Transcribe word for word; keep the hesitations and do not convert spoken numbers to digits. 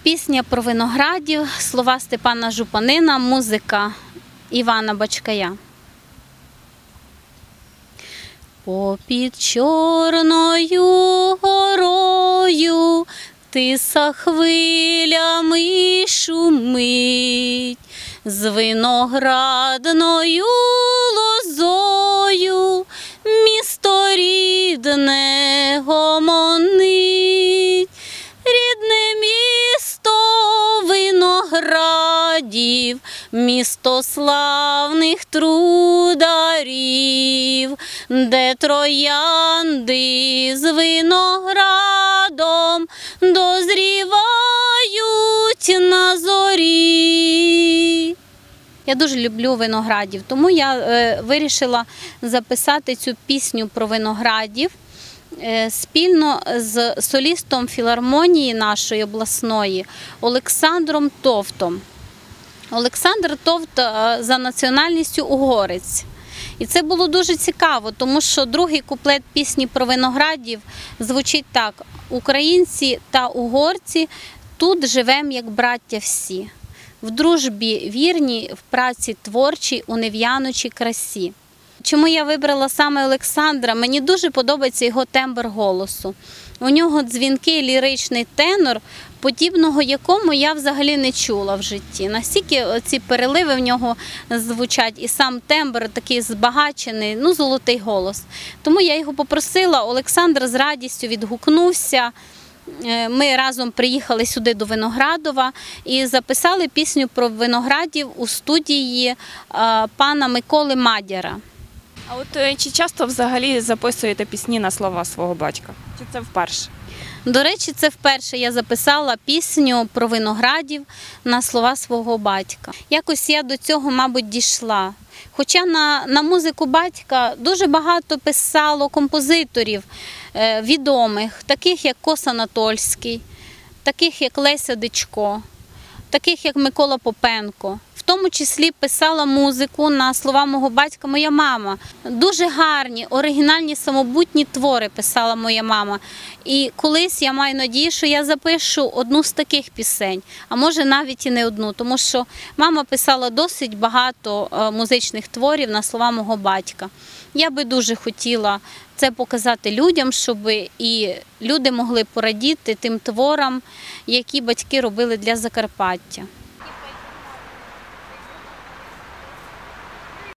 Пісня про виноградів, слова Степана Жупанина, музика Івана Бачкая. Попід Чорною горою тиса хвилями шумить, з виноградною лозою місто рідне гомонить. Рідне місто виноградів, місто славних трударів, де троянди з виноградом дозрівають на зорі. Я дуже люблю виноградів, тому я е, вирішила записати цю пісню про виноградів спільно з солістом філармонії нашої обласної Олександром Товтом. Олександр Товт за національністю угорець. І це було дуже цікаво, тому що другий куплет пісні про виноградів звучить так: «Українці та угорці тут живем, як браття всі, в дружбі вірні, в праці творчій, у нев'яночій красі». Чому я вибрала саме Олександра? Мені дуже подобається його тембр голосу. У нього дзвінкий ліричний тенор, подібного якому я взагалі не чула в житті. Настільки ці переливи в нього звучать, і сам тембр такий збагачений, ну, золотий голос. Тому я його попросила, Олександр з радістю відгукнувся. Ми разом приїхали сюди до Виноградова і записали пісню про виноградів у студії пана Миколи Мадяра. А от чи часто взагалі записуєте пісні на слова свого батька? Чи це вперше? До речі, це вперше я записала пісню про виноградів на слова свого батька. Якось я до цього, мабуть, дійшла. Хоча на, на музику батька дуже багато писало композиторів е, відомих, таких як Кос Анатольський, таких як Леся Дичко, таких як Микола Попенко. В тому числі писала музику на слова мого батька моя мама. Дуже гарні, оригінальні, самобутні твори писала моя мама. І колись я маю надію, що я запишу одну з таких пісень, а може навіть і не одну, тому що мама писала досить багато музичних творів на слова мого батька. Я би дуже хотіла це показати людям, щоб і люди могли порадіти тим творам, які батьки робили для Закарпаття.